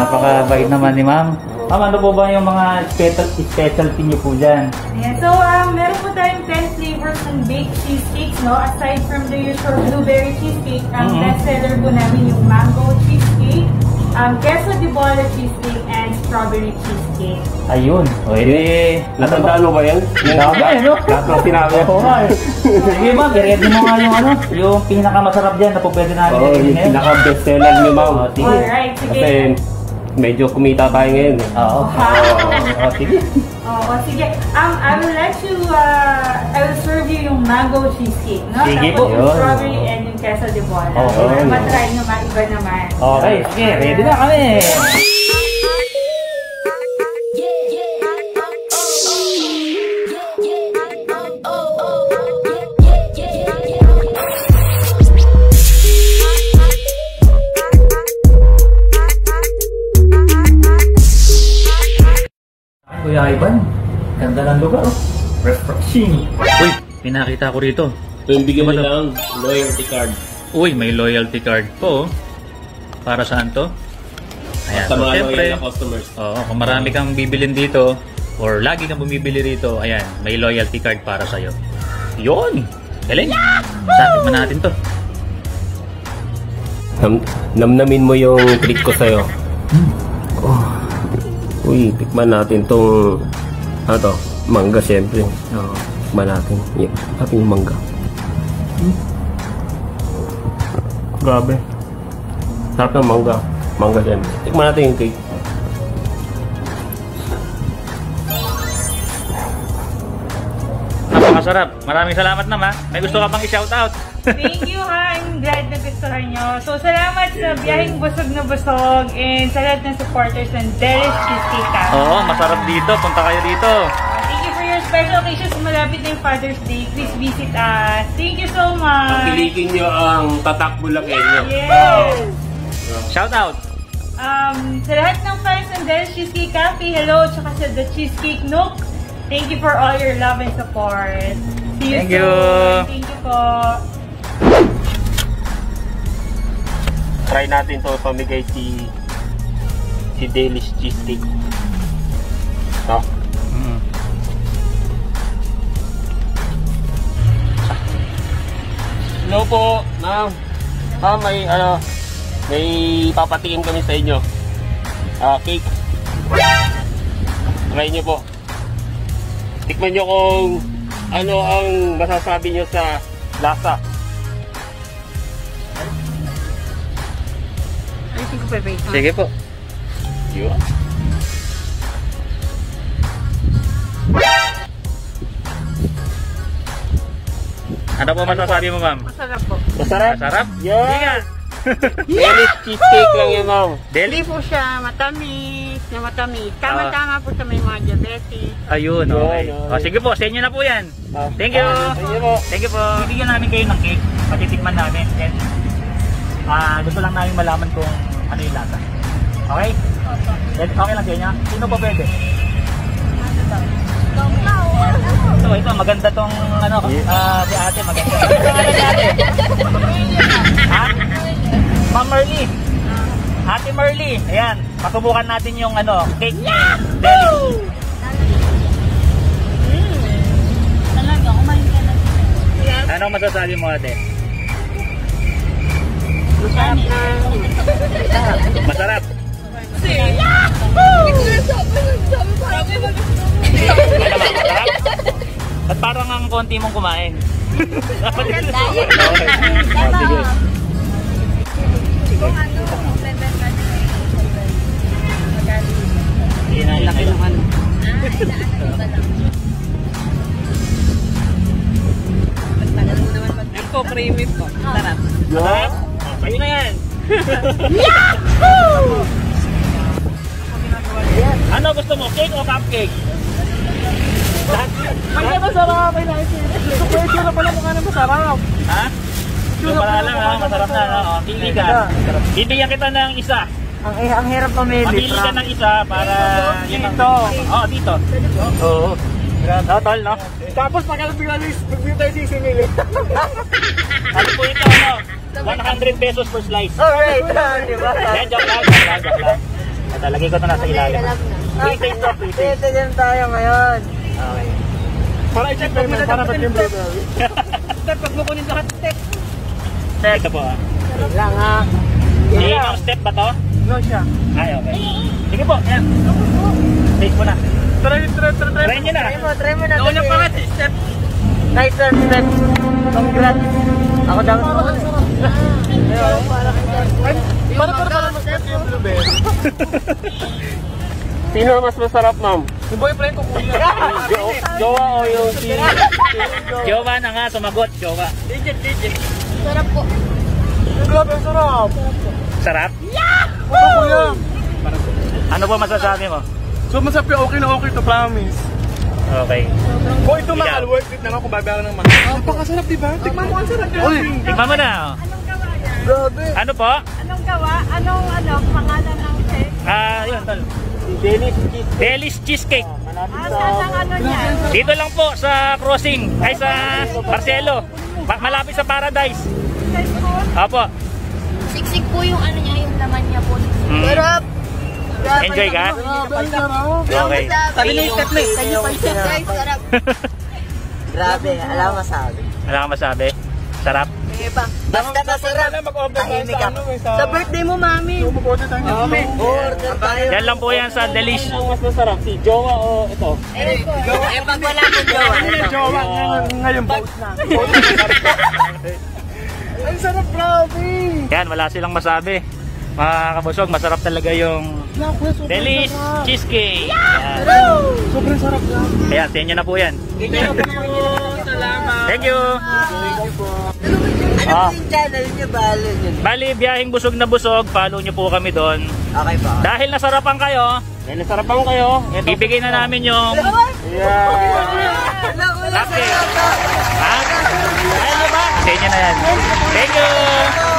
napakabait naman ni ma'am. Ma'am, ano po ba yung mga specialty niyo po dyan? Yeah, so meron po tayong 10 flavors ng baked cheesecakes, no? Aside from the usual blueberry cheesecake, ang best seller po namin yung mango cheesecake, queso de bola cheesecake, and strawberry cheesecake. Ayun. O, edi... Natandaan mo ba yan? Dami, no? Lahat ng sinabi. Oo nga eh. Sige ma'am, i-ready mo nga yung ano, yung pinakamasarap dyan na po pwede namin Oo, yung pinaka-best seller niyo, ma'am. Sige. Alright, sige. Kasi medyo kumita tayo ngayon. Oo. Sige. Oo, sige. I will let you, I will serve you yung mango cheesecake, no? Sige po. Tapos yung strawberry and yung queso de bola. Oo. Para matry nyo iba naman. Okay, sige. Ready na kami. Kuya Ivan, ganda ng lugar, oh. Refreshing. Uy, pinakita ko rito. Ito yung bigyan mo lang loyalty card. Uy, may loyalty card po. Para saan to? Ayan. Sa So, mga syempre, loyal na customers. oo, kung marami kang bibilin dito, or lagi kang bumibili rito, ayan, may loyalty card para sa'yo. Yun! Galing! Sakit man natin to. Namnamin mo yung treat ko sa'yo. Oh. Uy, tikman natin tong ano to, mangga syempre. Oo. Tikman natin. Ating yung mangga. Grabe. Sarap ng mangga. Mangga syempre. Tikman natin yung cake. Napakasarap. Maraming salamat naman. May gusto ka pang i-shoutout? Thank you ha, I'm glad na gustuhan nyo. So salamat sa biyaheng busog na busog and sa lahat ng supporters ng Delish Cheesecake Cafe. Oo, masarap dito. Punta kayo dito. Thank you for your special occasions. Malapit na yung Father's Day. Please visit us. Thank you so much. Pilikin nyo ang Tatak Bulakenyo. Yes! Shoutout! Sa lahat ng fans ng Delish Cheesecake Cafe, hello, tsaka sa The Cheesecake Nook. Thank you for all your love and support. See you Thank soon. you. Thank you po. Try natin to pamigay si Delish Cheesecake. No? Hello po, ma'am. Ma'am, may papatiin kami sa inyo. Cake. Try nyo po. Tikman nyo kung ano ang masasabi nyo sa lasa. Sige po. Yun. Ano po masasabi mo, ma'am? Masarap po. Masarap? Masarap? Yeah. Sige nga. Delish cheesecake lang yun, ma'am. Deli? Hindi po siya matamis, na matamis. Tama-tama po sa may mga diabetes. Ayun, okay. Yun, O, sige po, sa inyo na po yan. Thank you. Thank you po. Thank you po. Bibigyan namin kayo ng cake. Patitikman namin. And, gusto lang namin malaman kung ano yung lasa. Okay? Okay lang sa inyo? Sino po pwede? Ito, maganda tong ano, si ate, maganda. Ha? Ma'am Merly. Ate Merly. Ayan, pasubukan natin yung ano, cake ni Deli. Talaga, kumain ka na. Ano masasabi mo, ate? Masarap. At parang ang konti mong kumain. Okay. Sige. Laki ng ano. Ito, creamy po. Sarap. Masarap? Kayo na yan. Ano gusto mo? Cake o cupcake? Ay, masarap. Ay, gusto na pala mukha na masarap. Ha? Ito pala lang ha, masarap na. Oh, pili ka. Bibigyan kita ng isa. Ang hirap pamili. Pamili ka ng isa para yun ang... Oo, dito. Oo. Tol, no? Tapos pagkalabigla tayo sisingili. Ano po ito, ano? 100 pesos per slice. Alright. Diba? Yan, joke lang. Ito, lagay ko ito nasa ilalim. Pre-taste to, pre-taste. Pre-taste tayo ngayon. Okay. Para i-check mo na para ba't yung blueberry. Step, pag mo kunin lahat, step. Ito po ah. Lang ha. Limang step ba to? No siya. Ay, okay. Sige po, yan. Taste mo na. Try Try nyo na. Try mo na. Noon yung pangat, step. Nice step. Congrats. Ako dapat mo. Para step yung blueberry. Sino mas masarap, ma'am? Yung boyfriend ko kuya. Jowa o yung si... Jowa na nga, sumagot. Jowa. Digit. Sarap po. Grabe, ang sarap. Sarap? Opo kuya. Ano po masasabi mo? So masarap yung okay na okay to, promise. Okay. Kung ito Ikaw. mahal, worth it naman kung babayaran ng mahal. Napakasarap, diba? Tikman mo ang sarap. Uy, Tikman mo na. oh. Anong gawa yan? grabe. Ano po? Anong gawa? Anong pangalan ng cake? Yun, tol. Dennis cheese. Deli's Cheesecake. Saan ang ano niya? Dito lang po sa crossing. Ay, sa Marcelo. Malapit sa Paradise. Sa school? Opo. Siksik po yung ano niya, yung laman niya po. Mm. Sarap! Enjoy ka? Grabe, ang sarap. Okay. Sabi na yung step na eh. Kanya pansip guys, sarap. Grabe, alam mo masabi. Wala kang masabi? Sarap? Basta masarap. Tahimik ka. Sa birthday mo, mami. Order tayo. Order tayo. Yan lang po yan sa Delish. Ang mas masarap, si Jowa o ito? Eh, pag wala kang jowa. Jowa, ngayon boat na. Ang sarap, grabe. Yan, wala silang masabi. Mga kabusog, masarap talaga yung Deli's Cheesecake. Yan. Sobrang sarap lang. Kaya, sa inyo na po yan. Salamat. Thank you. Ano po yung channel niyo? Balo niyo. Bali, biyaheng busog na busog. Follow nyo po kami doon. Okay ba? Dahil nasarapan kayo, May nasarapan kayo. ibigay na namin yung... Wala, Okay. Ha? Ayun na ba? Sa inyo na yan. Thank you.